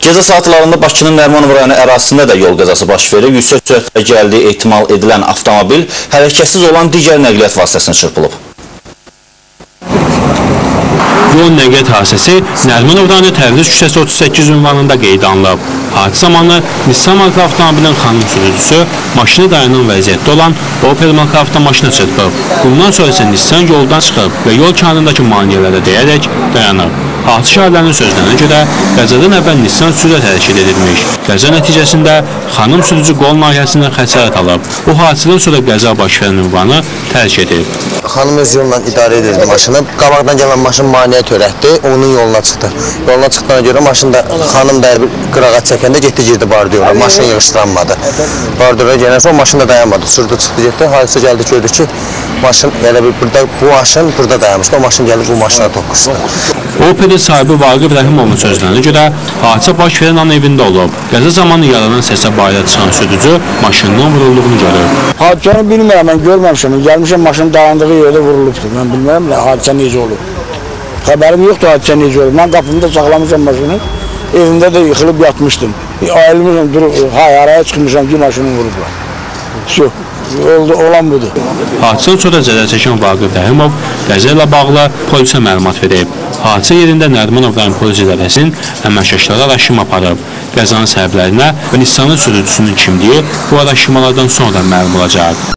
Gecə saatlarında Bakının Nərimanov rayonu ərazisində də yol qəzası baş verib. Yüksək sürətlə gəldiyi ehtimal edilən avtomobil hərəkətsiz olan digər nəqliyyat vasitəsinə çırpılıb. Yol nəqliyyat hadisəsi Nərimanov rayonu Təbriz küçəsi 38 ünvanında qeydə alınıb. Hadisə zamanı Nissan marka avtomobilin xanım sürücüsü maşını dayanan vəziyyətdə olan Opel marka avtomaşına çırpıb. Bundan sonra isə Nissan yoldan çıxıb və yol kənarındakı maneələrə dəyərək dayanıb. Hadisə şahidlərinin sözlərinə görə qəzadan əvvəl Nissan sürət hərəkət edilmiş. Qəza nəticəsində xanım sürücü qol nahiyəsindən xəsarət alıb. Bu hadisədən sonra qəza baş verən ünvanı tərk edib. Xanım öz yolla idarə edirdi maşını. Qabaqdan gələn maşın maneə törətdi, onun yoluna çıxdı. Yoluna çıxdığına görə maşın da xanım da bir qırağa çəkəndə getdi girdi bardiyora. Maşın yığışdıranmadı. Bardiyora gələn sonra maşın da dayanmadı. Sürdü çıxdı getdi. Hadisə gəldi gördü ki, maşın elə bir burada bu maşın burada dayanmışdı. O maşın gəlib bu maşına toqquşdu. Opel'in sahibi Vaqif Rəhimovun sözlərinə görə hadisə baş verən an evində olub. Qəza zamanı yaranan səsə bayıra çıxan sürücü maşından vurulduğunu görüb. Hadisəni bilmirəm, mən görməmişəm. Gəlmişəm maşının dayandığı yerdə vurulubdur. Mən bilmirəm hadisə necə olub. Xəbərim yoxdur hadisə necə olub. Mən qapımda saxlamışam maşını. Evimdə də yıxılıb yatmışdım. Ayılmışam, durub, araya çıxmışam ki, maşını vurublar. Olan budur. Hadisədən sonra zərər çəkən Vaqif Rəhimov qəza ilə bağlı polisə məlumat verib. Hadisə yerində Nərimanov rayon polis idarəsinin əməkdaşları araşdırma aparıb. Qəzanın səbəblərinə və Nissanın sürücüsünün kimliyi bu araşdırmalardan sonra məlum olacaq.